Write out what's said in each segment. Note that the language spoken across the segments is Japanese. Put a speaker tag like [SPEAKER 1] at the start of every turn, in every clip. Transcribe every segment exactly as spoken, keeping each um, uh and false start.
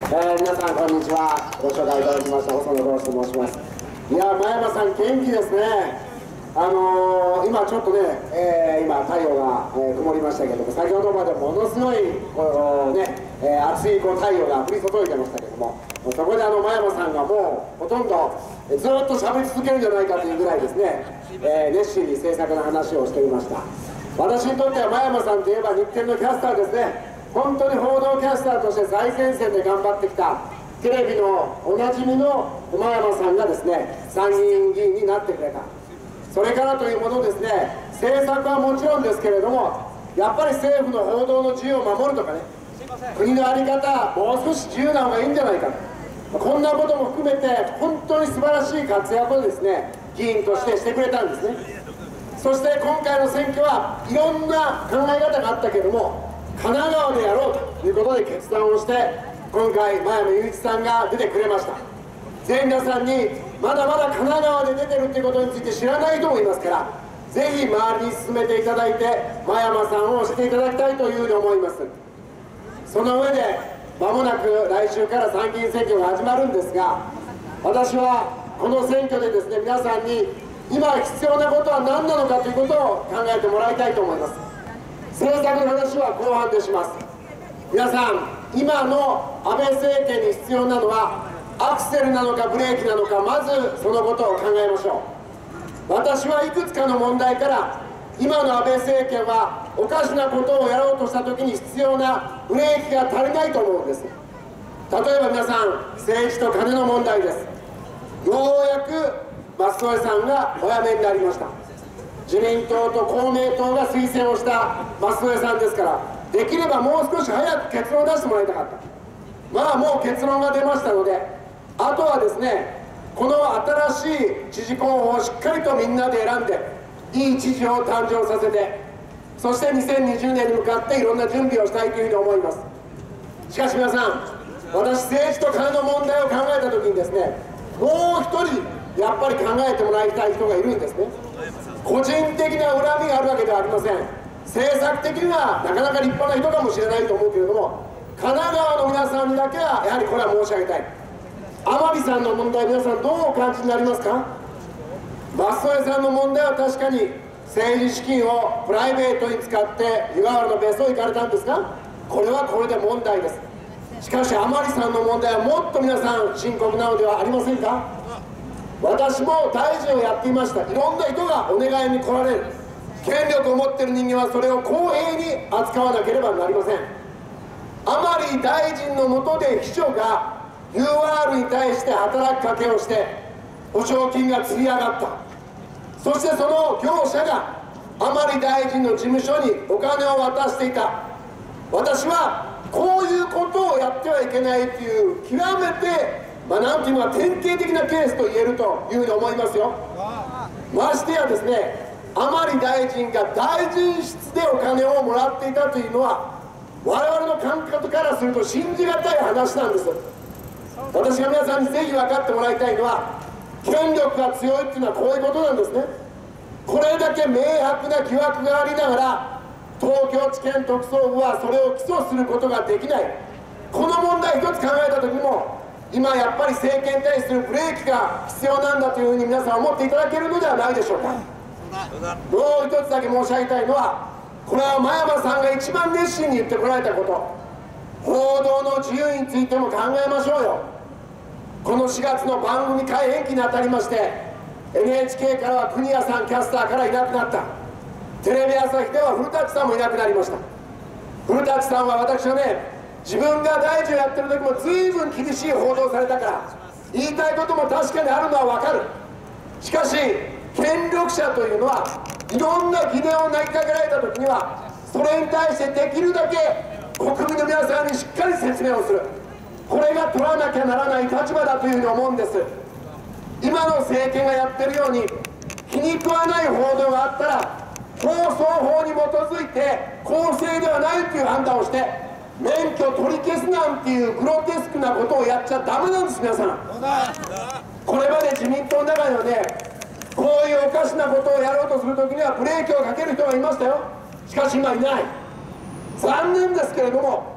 [SPEAKER 1] えー、皆さんこんにちは。ご紹介いただきました細野豪志と申します。いや、真山さん元気ですね。あのー、今ちょっとね、えー、今太陽が、えー、曇りましたけども、先ほどまでものすごいこう、ねえー、熱いこう太陽が降り注いでましたけども、そこであの真山さんがもうほとんどずっと喋り続けるんじゃないかというぐらいですね、えー、熱心に制作の話をしていました。私にとっては真山さんといえば日テレのキャスターですね。本当に報道キャスターとして最前線で頑張ってきたテレビのおなじみの真山さんがですね、参議院議員になってくれた。それからというものですね、政策はもちろんですけれども、やっぱり政府の報道の自由を守るとかね、国の在り方もう少し自由な方がいいんじゃないか、こんなことも含めて本当に素晴らしい活躍をですね、議員としてしてくれたんですね。そして今回の選挙はいろんな考え方があったけれども、神奈川でやろうということで決断をして、今回真山雄一さんが出てくれました。ぜひ皆さんにまだまだ神奈川で出てるっていうことについて知らない人もいますから、ぜひ周りに進めていただいて真山さんをしていただきたいというふうに思います。その上で間もなく来週から参議院選挙が始まるんですが、私はこの選挙でですね、皆さんに今必要なことは何なのかということを考えてもらいたいと思います。政策の話は後半でします。皆さん、今の安倍政権に必要なのはアクセルなのかブレーキなのか、まずそのことを考えましょう。私はいくつかの問題から今の安倍政権はおかしなことをやろうとした時に必要なブレーキが足りないと思うんです。例えば皆さん、政治と金の問題です。ようやく舛添さんがお辞めになりました。自民党と公明党が推薦をした舛添さんですから、できればもう少し早く結論を出してもらいたかった。まあもう結論が出ましたので、あとはですね、この新しい知事候補をしっかりとみんなで選んで、いい知事を誕生させて、そしてにせんにじゅうねんに向かっていろんな準備をしたいというふうに思います。しかし皆さん、私政治と金の問題を考えた時にですね、もう一人やっぱり考えてもらいたい人がいるんですね。個人的な恨みがあるわけではありません。政策的にはなかなか立派な人かもしれないと思うけれども、神奈川の皆さんにだけはやはりこれは申し上げたい。甘利さんの問題、皆さんどうお感じになりますか。舛添さんの問題は確かに政治資金をプライベートに使って湯河原の別荘行かれたんですか。これはこれで問題です。しかし甘利さんの問題はもっと皆さん深刻なのではありませんか。私も大臣をやっていました。いろんな人がお願いに来られる。権力を持っている人間はそれを公平に扱わなければなりません。甘利大臣の下で秘書が ユーアール に対して働きかけをして保証金が積み上がった。そしてその業者が甘利大臣の事務所にお金を渡していた。私はこういうことをやってはいけないという極めてまあなんていうのは典型的なケースと言えるというふうに思いますよ。ましてやですね、甘利大臣が大臣室でお金をもらっていたというのは我々の感覚からすると信じがたい話なんです。私が皆さんにぜひ分かってもらいたいのは、権力が強いっていうのはこういうことなんですね。これだけ明白な疑惑がありながら東京地検特捜部はそれを起訴することができない。この問題一つ考えた時も、今やっぱり政権に対するブレーキが必要なんだというふうに皆さん思っていただけるのではないでしょうか。もう一つだけ申し上げたいのは、これは真山さんが一番熱心に言ってこられたこと、報道の自由についても考えましょうよ。このしがつの番組改編期にあたりまして、 エヌエイチケー からは国谷さんキャスターからいなくなった。テレビ朝日では古舘さんもいなくなりました。古舘さんは私はね、自分が大臣をやってる時も随分厳しい報道されたから、言いたいことも確かにあるのは分かる。しかし権力者というのはいろんな疑念を投げかけられた時には、それに対してできるだけ国民の皆さんにしっかり説明をする。これが取らなきゃならない立場だというふうに思うんです。今の政権がやってるように気に食わない報道があったら放送法に基づいて公正ではないという判断をして免許取り消すなんていうグロテスクなことをやっちゃダメなんです。皆さん、これまで自民党の中にはね、こういうおかしなことをやろうとするときにはブレーキをかける人がいましたよ。しかし今いない。残念ですけれども、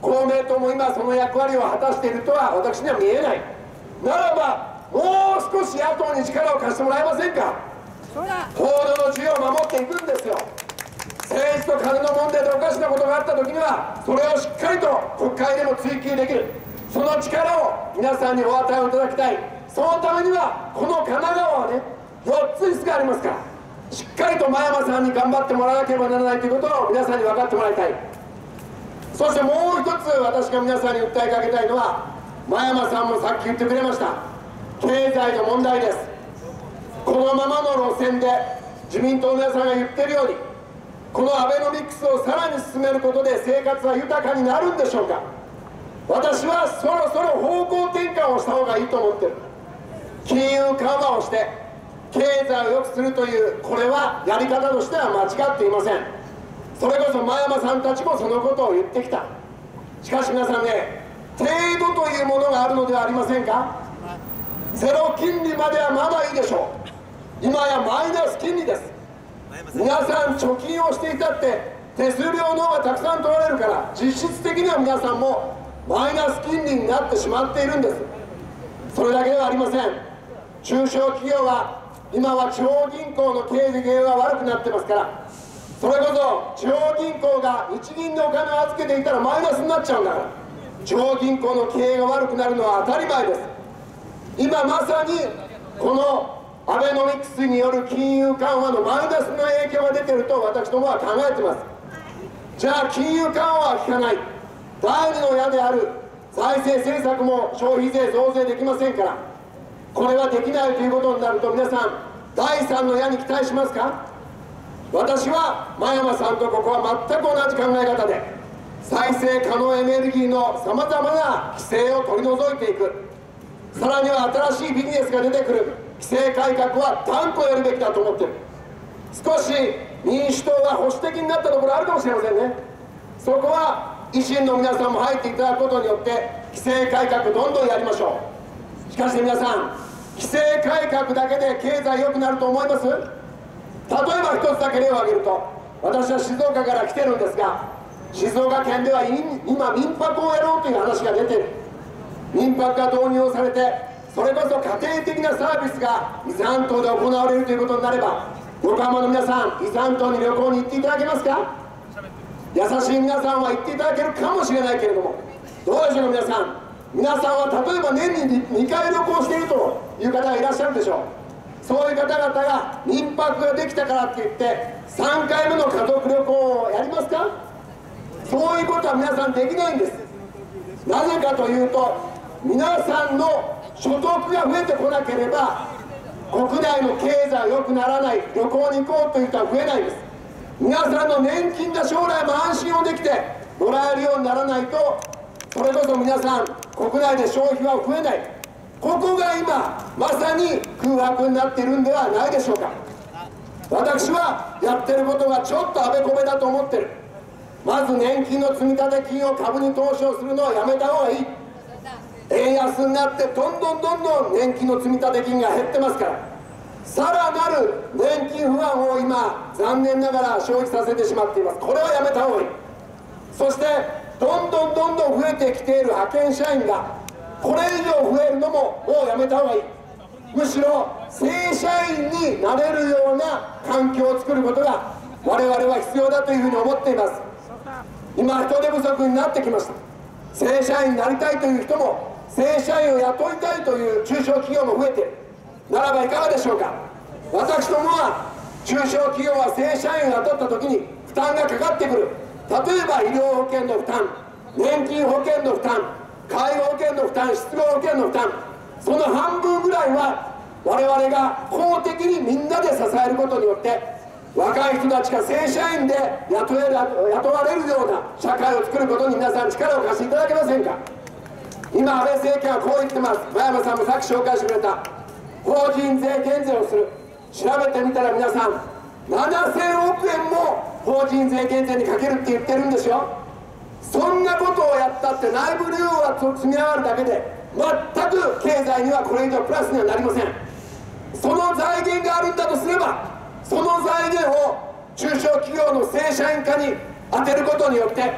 [SPEAKER 1] 公明党も今その役割を果たしているとは私には見えない。ならばもう少し野党に力を貸してもらえませんか。報道の自由を守っていくんですよ。政治と金の問題でおかしなことがあった時にはそれをしっかりと国会でも追及できる、その力を皆さんにお与えをいただきたい。そのためにはこの神奈川はねよっつ椅子がありますから、しっかりと真山さんに頑張ってもらわなければならないということを皆さんに分かってもらいたい。そしてもう一つ私が皆さんに訴えかけたいのは、真山さんもさっき言ってくれました、経済の問題です。このままの路線で自民党の皆さんが言っているように、このアベノミクスをさらに進めることで生活は豊かになるんでしょうか。私はそろそろ方向転換をした方がいいと思ってる。金融緩和をして経済を良くするというこれはやり方としては間違っていません。それこそ真山さんたちもそのことを言ってきた。しかし皆さんね、程度というものがあるのではありませんか。ゼロ金利まではまだいいでしょう。今やマイナス金利です。皆さん貯金をしていたって手数料の方がたくさん取られるから、実質的には皆さんもマイナス金利になってしまっているんです。それだけではありません。中小企業は今は地方銀行の経営が悪くなってますから、それこそ地方銀行が日銀のお金を預けていたらマイナスになっちゃうんだから、地方銀行の経営が悪くなるのは当たり前です。今まさにこのアベノミクスによる金融緩和のマイナスの影響が出ていると私どもは考えています。じゃあ金融緩和は効かない、第二の矢である財政政策も消費税増税できませんから、これはできないということになると、皆さんだいさんの矢に期待しますか。私は真山さんとここは全く同じ考え方で、再生可能エネルギーのさまざまな規制を取り除いていく、さらには新しいビジネスが出てくる規制改革は断固やるべきだと思ってる。少し民主党が保守的になったところあるかもしれませんね。そこは維新の皆さんも入っていただくことによって規制改革どんどんやりましょう。しかし皆さん、規制改革だけで経済良くなると思います？例えば一つだけ例を挙げると、私は静岡から来てるんですが、静岡県では今民泊をやろうという話が出ている。民泊が導入されて、それこそ家庭的なサービスが伊豆半島で行われるということになれば、横浜の皆さん、伊豆半島に旅行に行っていただけますか。優しい皆さんは行っていただけるかもしれないけれども、どうでしょう皆さん。皆さんは例えば年ににかい旅行しているという方がいらっしゃるでしょう。そういう方々が民泊ができたからって言ってさんかいめの家族旅行をやりますか。そういうことは皆さんできないんです。なぜかというと、皆さんの所得が増えてこなければ国内の経済良くならない、旅行に行こうという人は増えないんです。皆さんの年金が将来も安心をできてもらえるようにならないと、それこそ皆さん国内で消費は増えない。ここが今まさに空白になっているんではないでしょうか。私はやってることがちょっとあべこべだと思ってる。まず年金の積立金を株に投資をするのはやめた方がいい。円安になってどんどんどんどん年金の積立金が減ってますから、さらなる年金不安を今残念ながら消費させてしまっています。これはやめた方がいい。そしてどんどんどんどん増えてきている派遣社員がこれ以上増えるのももうやめた方がいい。むしろ正社員になれるような環境を作ることが我々は必要だというふうに思っています。今人手不足になってきました。正社員になりたいという人も正社員を雇いたいという中小企業も増えている。ならばいかがでしょうか。私どもは中小企業は正社員を雇った時に負担がかかってくる。例えば医療保険の負担、年金保険の負担、介護保険の負担、失業保険の負担、その半分ぐらいは我々が公的にみんなで支えることによって若い人たちが正社員で雇える雇われるような社会を作ることに皆さん力を貸していただけませんか。今安倍政権はこう言ってます。真山さんもさっき紹介してくれた法人税減税をする。調べてみたら皆さんななせんおくえんも法人税減税にかけるって言ってるんですよ。そんなことをやったって内部留保が積み上がるだけで全く経済にはこれ以上プラスにはなりません。その財源があるんだとすれば、その財源を中小企業の正社員化に充てることによって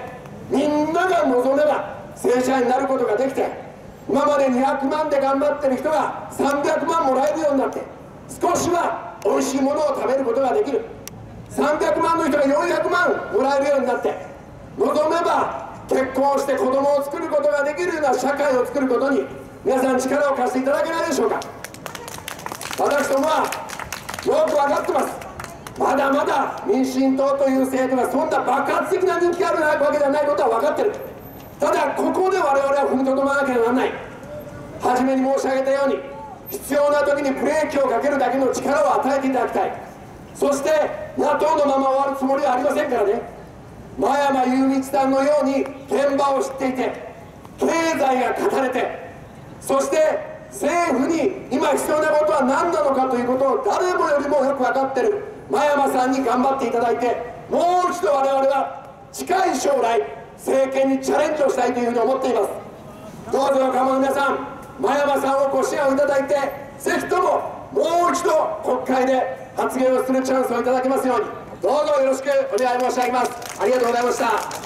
[SPEAKER 1] みんなが望めば正社員になることができて、今までにひゃくまんで頑張ってる人がさんびゃくまんもらえるようになって、少しはおいしいものを食べることができる、さんびゃくまんの人がよんひゃくまんもらえるようになって、望めば結婚して子供を作ることができるような社会を作ることに皆さん力を貸していただけないでしょうか。私どもはよく分かってます。まだまだ民進党という政党がそんな爆発的な人気があるわけではないことは分かってる。ただここで我々は踏みとどまらなければならない。初めに申し上げたように、必要な時にブレーキをかけるだけの力を与えていただきたい。そして野党のまま終わるつもりはありませんからね。真山雄一さんのように現場を知っていて、経済が語れて、そして政府に今必要なことは何なのかということを誰もよりもよく分かっている真山さんに頑張っていただいて、もう一度我々は近い将来政権にチャレンジをしたいというふうに思っています。どうぞ若者の皆さん、真山さんをご支援をいただいて、ぜひとももう一度国会で発言をするチャンスをいただきますように、どうぞよろしくお願い申し上げます。ありがとうございました。